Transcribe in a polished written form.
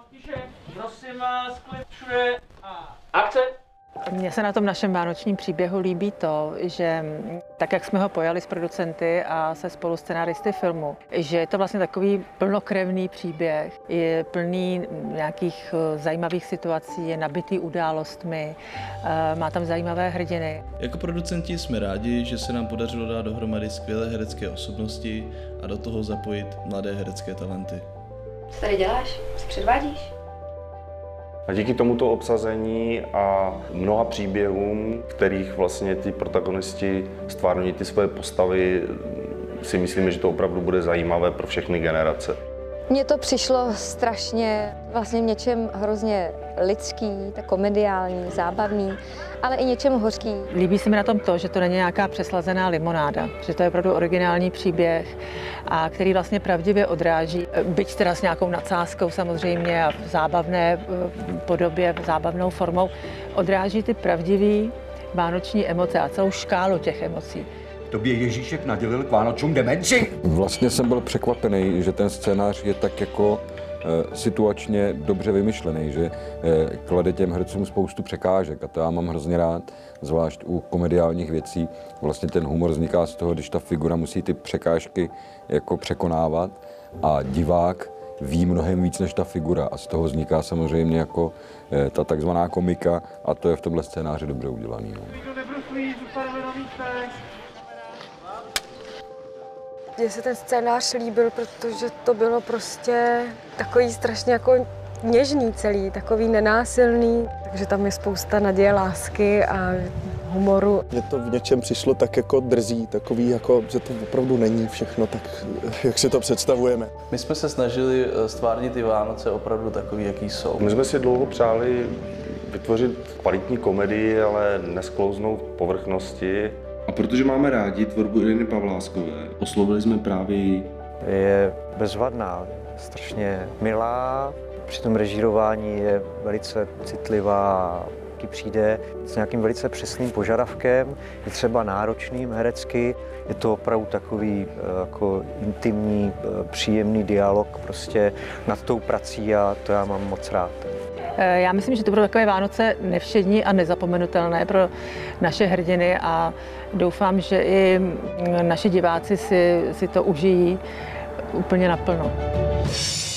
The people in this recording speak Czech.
Tiše, prosím vás, klid všude a akce! Mně se na tom našem vánočním příběhu líbí to, že tak, jak jsme ho pojali s producenty a se spoluscenáristy filmu, že je to vlastně takový plnokrevný příběh, je plný nějakých zajímavých situací, je nabitý událostmi, má tam zajímavé hrdiny. Jako producenti jsme rádi, že se nám podařilo dát dohromady skvělé herecké osobnosti a do toho zapojit mladé herecké talenty. Co tady děláš? Co předvádíš? A díky tomuto obsazení a mnoha příběhům, kterých vlastně ty protagonisti stvárňují ty svoje postavy, si myslíme, že to opravdu bude zajímavé pro všechny generace. Mně to přišlo strašně vlastně v něčem hrozně lidský, tak komediální, zábavný, ale i něčem hořký. Líbí se mi na tom to, že to není nějaká přeslazená limonáda, že to je opravdu originální příběh, a který vlastně pravdivě odráží, byť teda s nějakou nadsázkou samozřejmě a v zábavné podobě, zábavnou formou, odráží ty pravdivé vánoční emoce a celou škálu těch emocí. Tobě Ježíšek nadělil k Vánočům demenci? Vlastně jsem byl překvapený, že ten scénář je tak jako situačně dobře vymyšlený, že klade těm hercům spoustu překážek a to já mám hrozně rád, zvlášť u komediálních věcí. Vlastně ten humor vzniká z toho, když ta figura musí ty překážky jako překonávat a divák ví mnohem víc než ta figura a z toho vzniká samozřejmě jako ta takzvaná komika a to je v tomhle scénáři dobře udělaný. No. Mně se ten scénář líbil, protože to bylo prostě takový strašně jako něžný celý, takový nenásilný, takže tam je spousta naděje, lásky a humoru. Mně to v něčem přišlo tak jako drzí, takový jako, že to opravdu není všechno tak, jak si to představujeme. My jsme se snažili stvárnit ty Vánoce opravdu takový, jaký jsou. My jsme si dlouho přáli vytvořit kvalitní komedii, ale nesklouznout k povrchnosti. A protože máme rádi tvorbu Iriny Pavláskové, oslovili jsme právě ji. Je bezvadná, strašně milá, při tom režírování je velice citlivá, taky přijde s nějakým velice přesným požadavkem, je třeba náročným herecky, je to opravdu takový jako intimní, příjemný dialog prostě nad tou prací a to já mám moc rád. Já myslím, že to budou takové Vánoce nevšední a nezapomenutelné pro naše hrdiny a doufám, že i naši diváci si to užijí úplně naplno.